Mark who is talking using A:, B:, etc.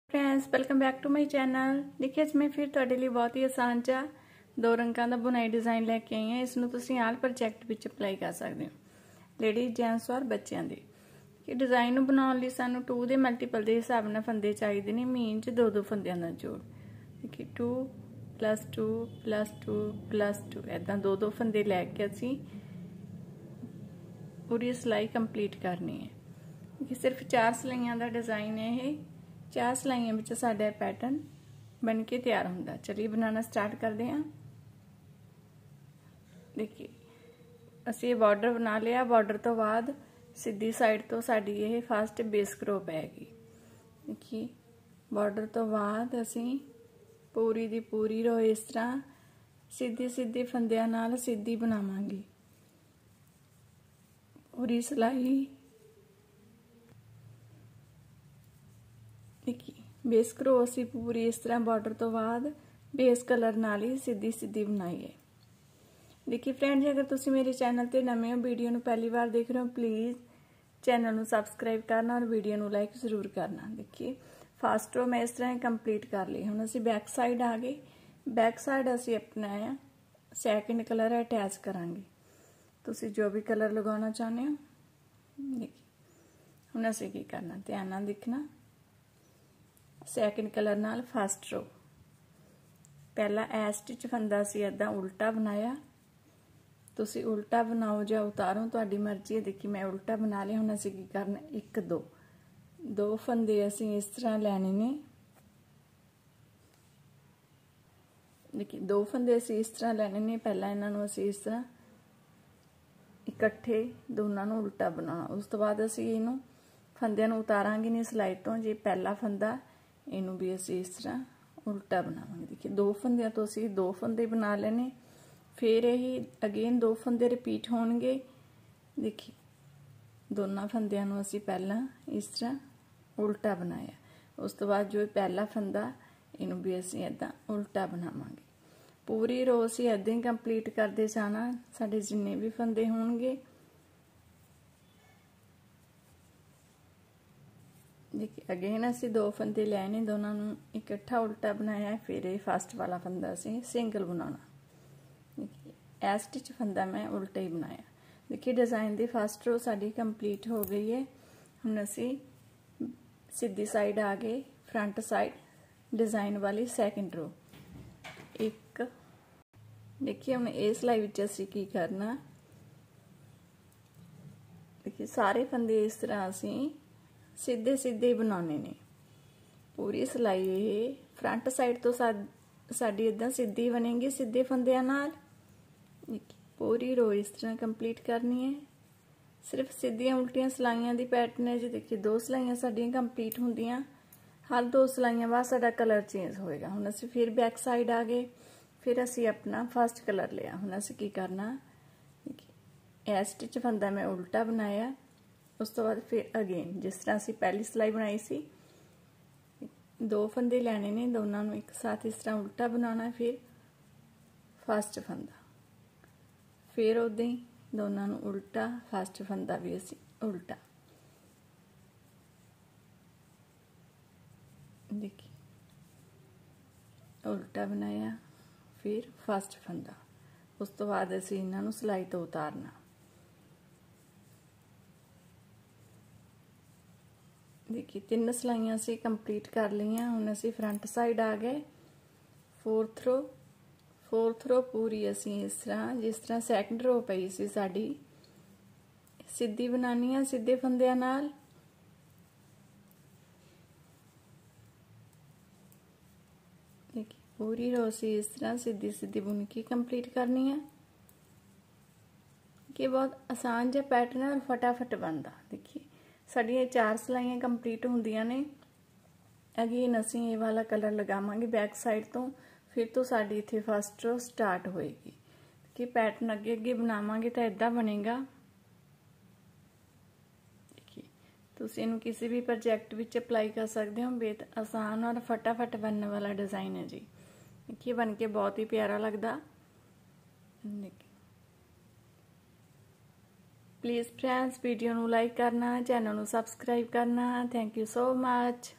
A: Friends welcome back to my channel. देखिए अज मैं फिर तुहाडे लिए बहुत ही आसान चा दो रंगों का बुनाई डिज़ाइन लैके आई हाँ। इसनूं तुसीं आल प्रोजेक्ट विच अप्लाई कर सकते हो, लेडीज़ जेंट्स और बच्चों के। कि डिज़ाइन नूं बनाउण लई सानूं 2 के मल्टीपल के हिसाब नाल फंदे चाहिए ने। मीन च 2 फंदियां दा जोड़। देखिए 2 + 2 + 2 + 2 इदां 2 फंदे लैके असीं पूरी सिलाई कंप्लीट करनी है। कि सिर्फ 4 सिलाइयां दा डिज़ाइन है ये। 4 सिलाइयां विच साडा पैटर्न बन के तैयार होंदा। चलिए बनाना स्टार्ट करते हैं। देखिए असीं बॉर्डर बना लिया। बॉर्डर तो बाद सीधी साइड तो साडी ये फस्ट बेस करो पैगी। देखिए बॉर्डर तो बाद असीं पूरी दी पूरी रो इस तरह सीधी सीधी फंदियां नाल सीधी बनावांगे। पूरी सिलाई देखिए बेस करो असी पूरी इस तरह बॉर्डर तो बाद बेस कलर नाल ही सीधी सीधी बनाई है। देखिए फ्रेंड्स अगर तुसी मेरे चैनल ते नवे हो, वीडियो नूं पहली बार देख रहे हो, प्लीज़ चैनल नूं सबसक्राइब करना और वीडियो नूं लाइक जरूर करना। देखिए फस्ट रो मैं इस तरह कंप्लीट कर ली। हुण असी बैक साइड आ गए। बैक साइड असी अपना सैकेंड कलर अटैच करांगे। तुसी जो भी कलर लगाना चाहते हो। देखिए हुण असी की करना, ध्यान नाल देखना। सैकेंड कलर नाल फस्ट रो पहला ए स्टिच फंदा सी इदां उल्टा बनाया। तुसी उल्टा बनाओ या उतारो तुहाडी मर्जी है। देखिए मैं उल्टा बना लिया। हुण असीं की करना 1 2 फंदे असीं इस तरह लैने ने। देखिए 2 फंदे असीं इस तरह लैने ने। पहला इन्हां नूं असीं इस तरह इकट्ठे दोनों नूं उल्टा बनाना। उस तो बाद असीं इहनूं फंदियां नूं उतारांगे नहीं सिलाई तो। जे पहला फंदा इनू भी असी इस तरह उल्टा बनावांगे। देखिए 2 फंदियां तो असी 2 फंदे बना लेने। फिर यही अगेन 2 फंदे रिपीट होणगे। देखिए दोनों फंदियां नूं असी पहला इस तरह उल्टा बनाया। उस तो बाद जो पहला फंदा इनू भी असी इदां उल्टा बनावांगे। पूरी रो असी इदां ही कंप्लीट करते जाना। साडे जिन्ने भी फंदे होणगे। देखिए अगेन असी 2 फंदे लैने, दोनों नूं इकट्ठा उल्टा बनाया। फिर ये फस्ट वाला फंदा असी सिंगल बनाना। देखिए ए स्टिच फंदा मैं उल्टा ही बनाया। देखिए डिज़ाइन की फस्ट रो साडी कंप्लीट हो गई है। हुण असी सीधी साइड आ गए। फ्रंट साइड डिज़ाइन वाली सैकेंड रो एक। देखिए हुण इस सिलाई विच असी की करना। देखिए सारे फंदे इस तरह असी सीधे सीधे बनाने ने। पूरी सिलाई ये फ्रंट साइड तो साडी इदां सीधी बनेगी सीधे फंदियां नाल। पूरी रो इस तरह कंप्लीट करनी है। सिर्फ सीधियां उल्टियां सिलाइयां दी पैटर्न है जी। देखिए 2 सिलाइयां साडियां कंप्लीट होंदियां। हर 2 सिलाइयां बाद साडा कलर चेंज होएगा। हुण असीं फिर बैक साइड आ गए। फिर असीं अपना फस्ट कलर लिया। हुण असीं की करना, देखिए ए स्टिच फंदा मैं उल्टा बनाया। उस तो बाद फिर अगेन जिस तरह असी पहली सिलाई बनाई सी 2 फंदे लैने ने, दोनों नूं एक साथ इस तरह उल्टा बनाना। फिर फस्ट फंदा फिर उदां ही दोनों नूं उल्टा, फस्ट फंदा भी असी उल्टा। देखिए उल्टा बनाया फिर फस्ट फंदा। उस तो बाद असी इन्हां नूं सिलाई तो उतारना। देखिए 3 सिलाइयां असी कंप्लीट कर लियां। हुण असी फ्रंट साइड आ गए। फोर्थ रो पूरी असी इस तरह जिस तरह सैकेंड रो पई सी साडी सीधी बनानी है सीधे फंदियां नाल। देखिए पूरी रो असी इस तरह सीधी सीधी बुन के कंप्लीट करनी है। कि बहुत आसान जिहा पैटर्न है और फटाफट बनता। देखिए साडियां 4 सिलाइयां कंप्लीट होंदियां ने। अगेन असी ये वाला कलर लगावांगे बैक साइड तो। फिर तो साडी इत्थे फस्ट रो स्टार्ट होएगी। कि पैटर्न अगे अगे बनावांगे तो इदां बनेगा। देखिए तुसीं इहनूं किसी भी प्रोजेक्ट विच अप्लाई कर सकते हो। बेहद आसान और फटाफट बनने वाला डिज़ाइन है जी। देखिए बन के बहुत ही प्यारा लगता। देखिए प्लीज़ फ्रेंड्स वीडियो नूं लाइक करना, चैनल नूं सबसक्राइब करना। Thank you so much.